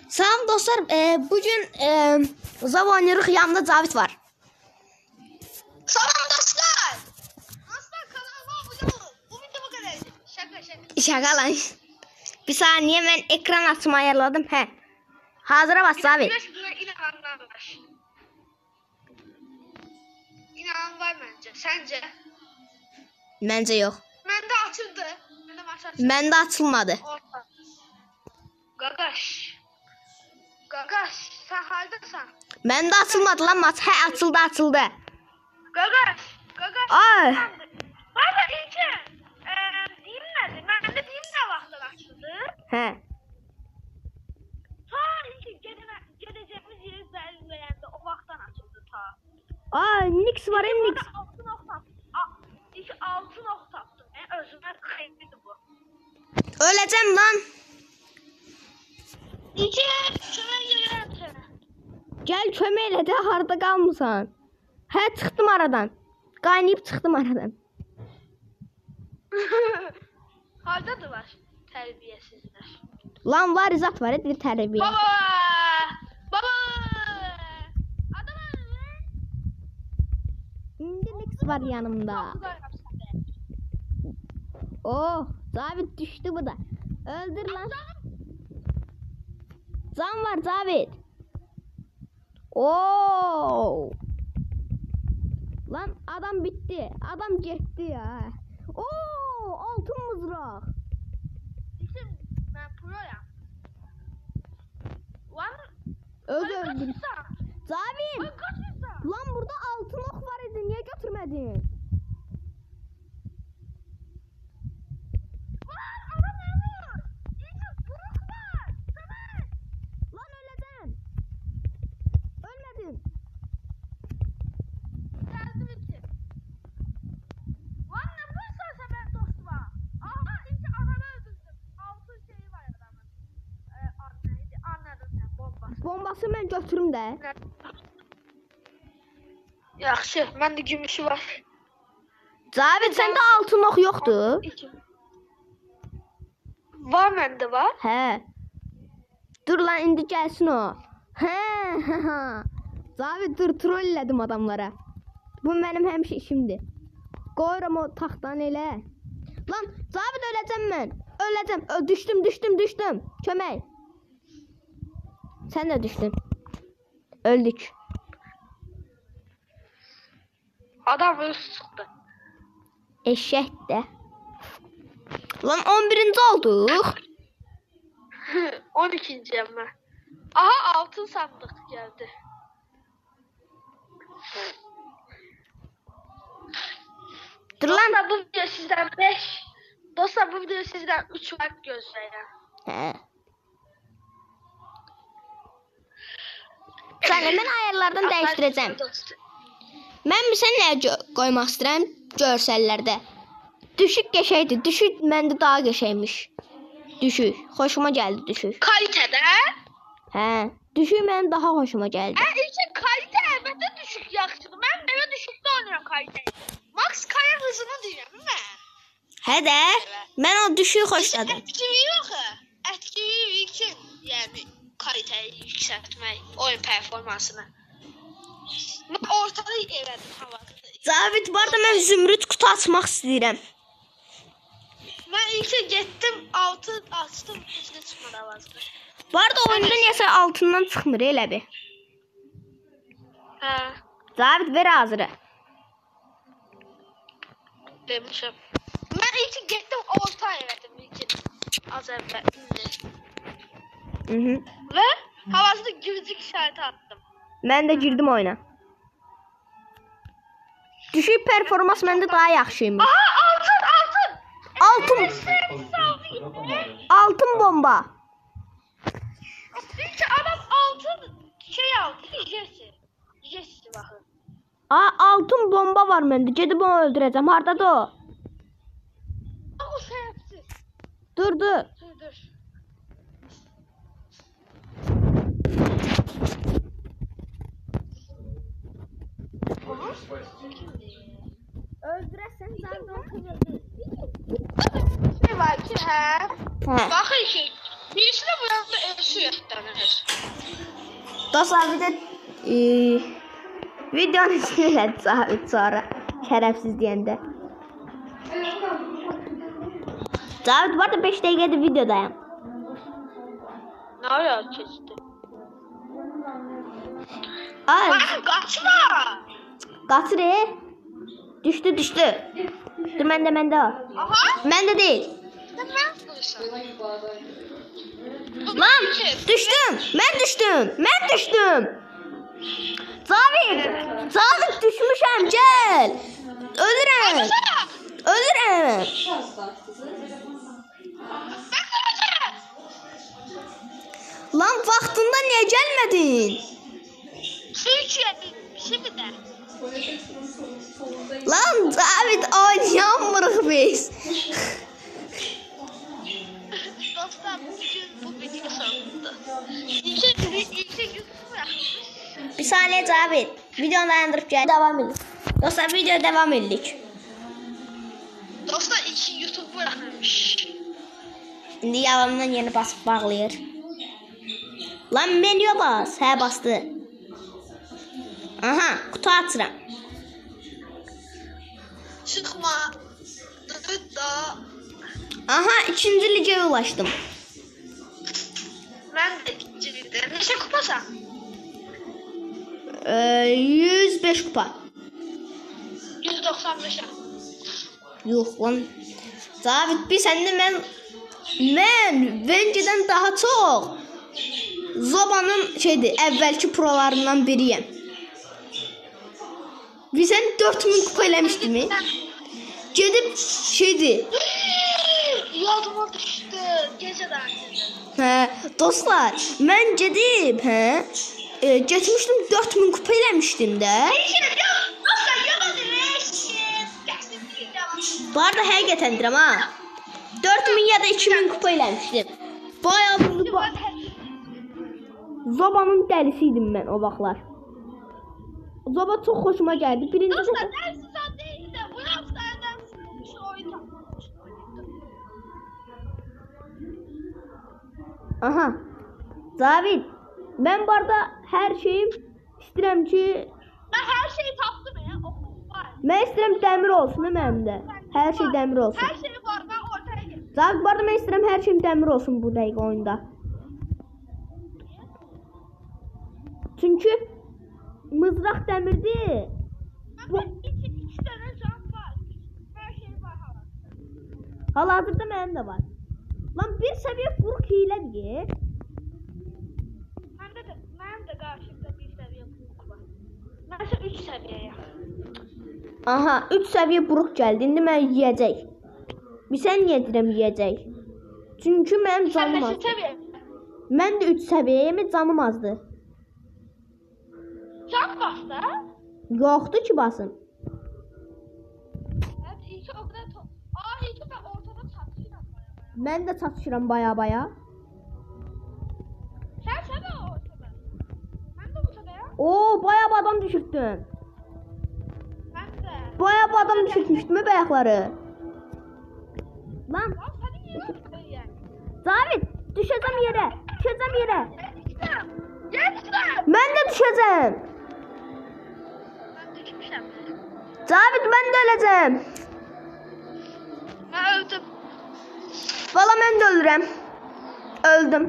Salam dostlar, bugün Zav oynayırıq, yanımda Cavid var. Salam dostlar. Dostlar kanalıma abone olun. Bu video bu kadardı. Şaka. Şaka lan. Bir saniye, ben ekran açımı ayarladım. He. Hazıra bas Cavid. İnan var bence. Sence? Məncə yox. Məndə açıldı. Məndə maç açıldı. Məndə açılmadı. Orta. Gagaş, sen hardasan? Məndə açılmadı lan maç. Hə, açıldı. Gagaş. Ay. Valla İlke. Diyim nedir? Məndə diyim ne vaxtdan açıldı? Hə. Ta İlke gedeceğimiz yeri belirleyende o vaxtdan açıldı ta. Ay, Nix var, Nix. 6 nokta attım. Özümden kıymetli bu. Öləcəm lan. İki şuna geliyorum sana. Gəl kömək elə də, harda qalmısan? Hə, çıxdım aradan. Qaynayıb çıxdım aradan. Hardadır var terbiyesizler. Lan var, izat var, edir tərbiyə. Baba. Adam İndi Nix var yanımda. Oh, Cavid düştü bu da. Öldür lan. Can var Cavid. Oo. Lan adam bitti. Adam gitti ya. Oo, altın mızrak. İşte ben proyam. Öldür. Cavid. Kaçırsan. Lan burada altın ok var idi. Niye götürmedin? Adam ölüyor. İşte buruk var. Tamam. Lan öleceğim. Ölmedin. Yardım için. Lan ne bulursa ben dostuma. Aha işte adamı öldürdüm. Altın şeyi var adamın. Neydi? Anladın sen bombası. Bombası ben götürüm de. Yaxşı, məndə gümüşü var. Cavid sende altın ok yoktu. Var məndə var. He. Dur lan, indi gelsin o. He. Cavid dur, trolledim adamlara. Bu benim həmişə işimdir. Qoyuram o taxtanı elə. Lan Cavid öləcəm mən. Öləcəm. Düşdüm. Kömək. Sen de düştün. Öldük. Adam öz çıxdı. Eşek de. Lan 11. olduk. 12-ciyəm mən. Aha altın sandıq gəldi. Dur lan. Dostlar bu video sizdən 5. Dostlar bu video sizdən 3 like gözləyirəm. He. Sen hemen ayarlardan değiştireceğim. Ben bir seni koymak istedim görsellerde. Düşük geçeydi. Düşük bende daha geçeymiş. Düşük. Hoşuma geldi düşük. Kalitədə? He. Düşük benim daha hoşuma geldi. İlk kalite əlbəttə düşük yaxşıdır. Mən belə düşükdə oynayıram kaliteyi. Max kaya hızını deyirəm mən. He de. Ben o düşüğü hoşladım. Etkiyi yox. Etkiyi üçün, yəni kaliteyi yüksəltmək, oyun performansını. Mən ortada elədim havada. Cavid var da ben zümrüt kutu açmak istedim. Mən ilk getdim, altı açdım, heç nə çıxmadı avazda. Bu arada oyunda niyəsə altından çıxmır elə bir. Hə, Cavid ver hazırı. demişəm. Mən ilk getdim, orta elədim ilk. Az əvvəl. Hı. Və havasında gülücük işarəti attım. Ben de girdim oyuna. Düşük performans bende daha yaxşıymış. Aha altın! Altın bomba. İlk adam altın şey aldı. Jesse baxın. Altın bomba var bende. Gedib onu öldüreceğim. Hardadır o? O sebepsiz. Dur. Dur. Öldürəsən zaten Şey var ki, hə? Hə. Baxın ki, birisini bu yanında ölçü yoxdur. tanır. Dostlar bir de videonun ismini Zavit sonra şerefsiz deyəndə. Zavit var da 5 dəqiqədir videodayım. Ne ara keçdi? Ay, Qaçma! qaçır. Düşdü. Dur məndə o. Aha! Məndə deyil. Sen ne yapıyorsun? Lan düşdüm. Mən düşdüm. Zavit düşmüşəm, gəl. Ölürəm. Lan vaxtında niyə gəlmədin? Su içiyorum. Şimdi de. Lan Zavit oynayamırıq biz. Dostlar bugün bu video sonunda. Yüksek YouTube bırakmış. Bir saniye Zavit. Videonu dayandırıp gel. Devam edelim. Dostlar video devam etdik. Dostlar 2 YouTube bırakmış. İndi yalandan yeni basıp bağlayır. Lan menüye bas. Hə bastı. Aha kutu açıram. Çıkma. Da. Aha 2. lige ulaşdım. Ben de ikinciydim. Neşe kupasa? 105 kupa. 195'e. Yox lan. Zavit bir səndə mən Venge'dən daha çox Zoba'nın əvvəlki prolarından biriyəm. Biz sən 4000 kupa eləmişdi mi? Gedib Yadıma düştü. Geceden. Dostlar, mən gedib, getmişdim 4000 kupa eləmişdim də. Bu arada həqiqətən deyirəm ha. 4000 ya da 2000 kupa eləmişdim. Bayağı Zoba'nın dəlisiydim mən o vaxtlar. Zoba çox xoşuma gəldi. Birinci Dostlar dersi sen değil de bu haftalardan şu oyun yapmış. Aha. Zavit, mən bu arada hər şeyim istəyirəm ki, Ben her şeyi taptım ya. Okul var. mən istəyirəm dəmir olsun mənim də. Hər şey dəmir olsun. Her şey var. Ben ortaya girdim. Zavit, bu arada mən istəyirəm hər şeyim dəmir olsun bu dəqiqə oyunda. Çünki mızraq dəmirdir. Ben iki tane can var. Her şey var hala. Hal-hazırda mənim də var. Lan bir səviyyə burq hilədir. Ben de karşımda bir seviye buruk var. Mesela 3 seviyeye. Aha, 3 səviyyə burq gəldi. İndi mən yeyəcək. Bir sən niyə deyirəm yeyəcək? Çünki mənim canım Sen azdır. de seviye. Mən də 3 səviyyəyəm, canım azdır. Can bastı. Yoxdur ki basın. Evet iyi ki o kadar iyi ki ben ortada çatışıram. Mən də çatışıram baya. Sen de ortada. Ben de ortada ya. Oo, bayağı adam düşürtdün. Ben de. Bayağı adam düşürtmüşdüm bayaqları. Lan, Lan sen niye yaptın yani? Zavit, düşəcəm yerə. Geçtim. Mən də düşəcəm. Ben düşmüşüm. Zavit, mən də öləcəm. Ben öldüm. Valla mən də ölürəm. Öldüm.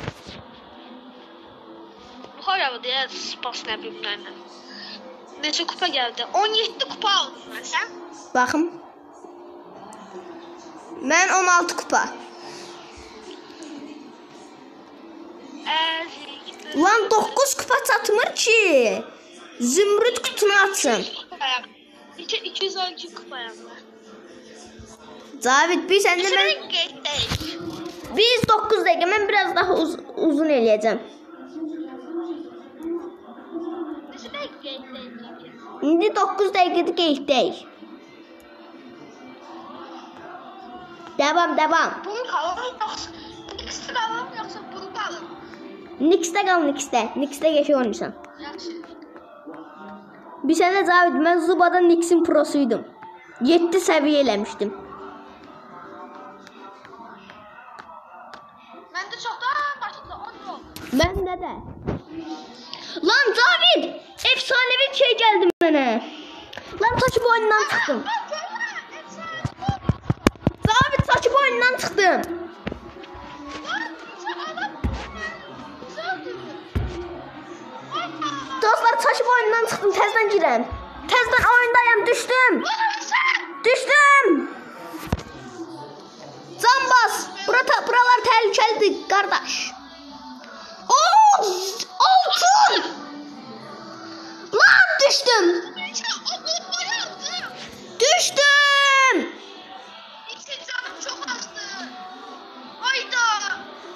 Bu hayal diye spas ne bileyim ben. Neçə kupa geldi? 17 kupa aldım ben sen. Baxım. Mən 16 kupa. Lan 9 kupa çatmır ki. Zümrüt kutunu açsın. 212 kupayam var. Zavit, biz səndə mən... Biz 9 dəqiqə, mən biraz daha uzun eləyəcəm. İndi 9 dəqiqədir qeydəyik. Devam. Bunu kalalım yoksa Nix'te kalalım yoksa bunu kalalım. Nix'te qal, Nix'te geçək oynayırsan. Yaxşı. Bir sənə Zavit, mən Zubada Nix'in prosuydum. 7 səviyyə eləmişdim. Ben de çoktan başladı. 10 yol. Bende de. Lan David, efsanevi şey geldi bana. Lan saçı boynundan çıktım. David saçı boynundan çıktım. Dostlar saçı boynundan çıktım, tezden girem. Tezden oyundayım, düştüm. Düştüm. Can bas. Buralar tehlikeli kardeş. Oo, altın. Lan düştüm. Düştüm. Canım çok azdı. Hayda.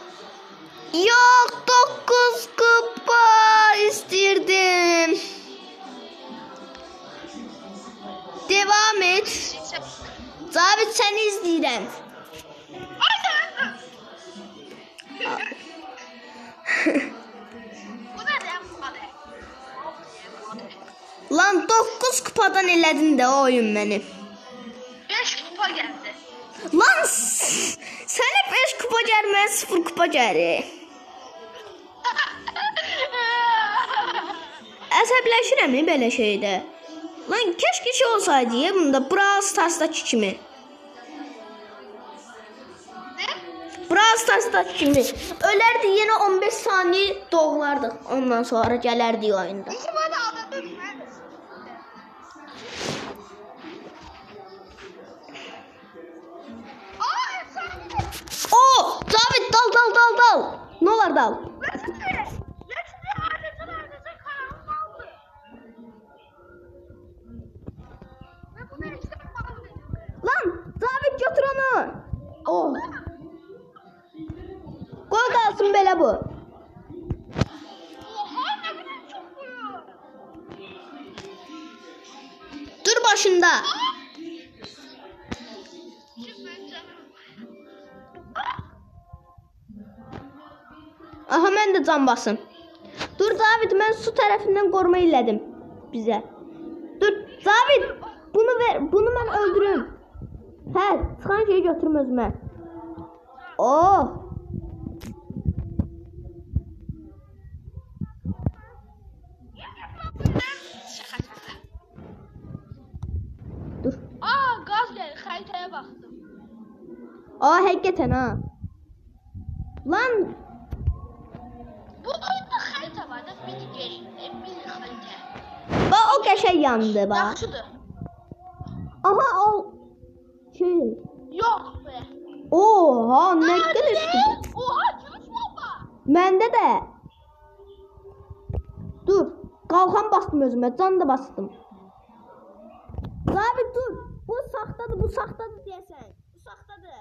Yok 9 kupa istirdim. Devam et. David seni izleyeceğim. Bu ne lan bu kadar? Lan 9 kupadan elədin də o oyun məni. 5 kupa geldi. Lan sənə 5 kupa gəlmə, 0 kupa gəlir. Əsəbləşirəm belə şeydə. Lan keşke şey olsaydı ya bunda Brawl Stars'daki kimi. Brawl Stars'daki kimi. Ölərdi yenə 15 saniyə doğulardıq. Ondan sonra gələrdi oyunda. Oo, David dal. Ne olar dal? Lan David götür onu. Oh. Gol kalsın belə bu. Dur başında. Aha mən də can basım. Dur David, mən su tərəfindən qoruma elədim bizə. Dur David, bunu ver, bunu mən öldürüm. Hə, çıxan şeyi götürüm özümə. Oh. Dur. Aa, gaz geldi. Haritaya baktım. Aa, həqiqətən ha. Lan. Bu oyunda harita var da mini game, mini harita. Bax o qəşəng yandı bax. Yaxşıdır. Aha o şey. Yok be. Oha, nə qədər üstü. Oha, gümüş bomba. Məndə də. Dur, qalxan bastım özümə, can da bastım. David dur, bu saxtadır deyəsən. Bu saxtadır.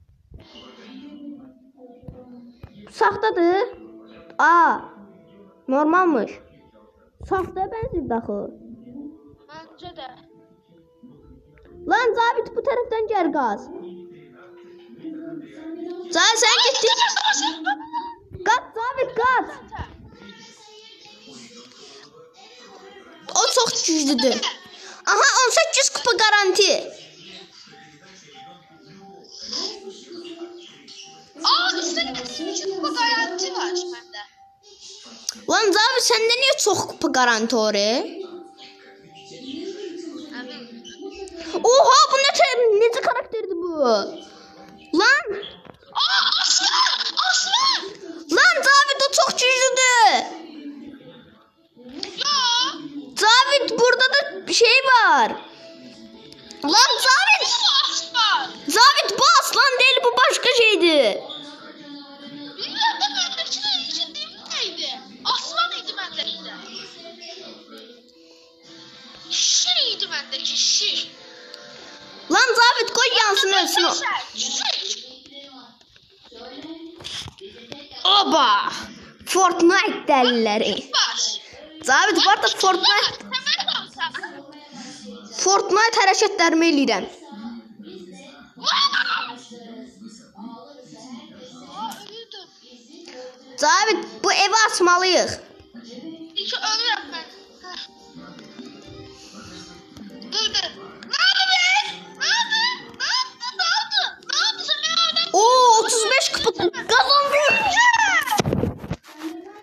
Bu saxtadır. Aa, normalmış. Saxtaya bənzir daxı. Bence de. Lan David bu tərəfdən gəl qaz. Sen gittin. Kaç David kaç. O çok güçlüdür. Aha 18 kupa garanti. Aa, üstelik 3 kupa garanti var bende. Lan David sende niye çok kupa garanti oraya? Oha bu ne karakterdi bu? Lan. Aa, aslan. Lan David o çok güçlüdür. Ya. David burada da bir şey var. Lan David. Aslan. David bu aslan değil, bu başka şeydi. Bilmiyorum da bendeki için değil neydi? Aslanıydı bendeki de. Şiriydi bendeki şir. Lan David koy yansın ölsün o. Oba. Fortnite delileri. David bu arada Fortnite hərəkətlərimi eləyirəm. David bu evi açmalıyıq. İlk ölürüm ben. Dur. Ne oldu? Oo 35 kupa kazandım.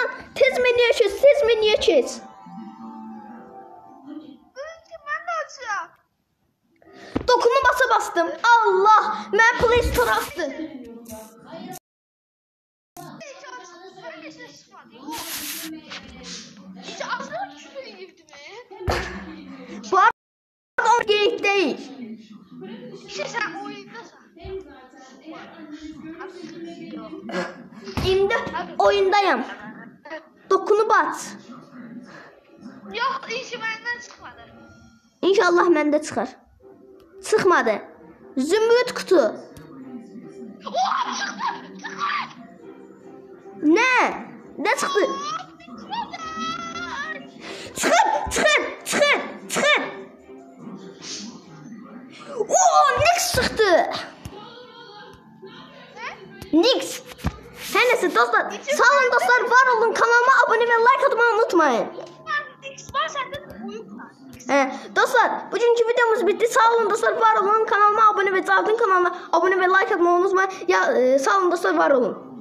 lan. Tez menüye geç. Tez menüye geç. Ben de açıyorum. Dokunu bastım. Allah. Ben Play Store açtım. Hiç açmadı. Böyle şey çıkmadı. Hiç açmadı küfür girdi mi? Bu arada o gerek değil. İşte sen oyundasın. Şimdi oyundayım. Dokunu bas. Yok işi benden çıkmadı. İnşallah məndə çıxar. Çıxmadı. Zümrüt kutu. Oha çıktı. Çıktı. Ne? Ne çıxdı? Çıxır. Oo, Nix çıxdı. Nix. Hər nəsə dostlar, sağ olun dostlar, var olun, kanalıma abunə və like atmayı unutmayın. Var sende de uyuk var. Dostlar, bugünkü videomuz bitti. Sağ olun dostlar, var olun, kanalıma abunə və Cavdın kanalına abunə və like atmayı unutmayın. Ya, sağ olun dostlar, var olun.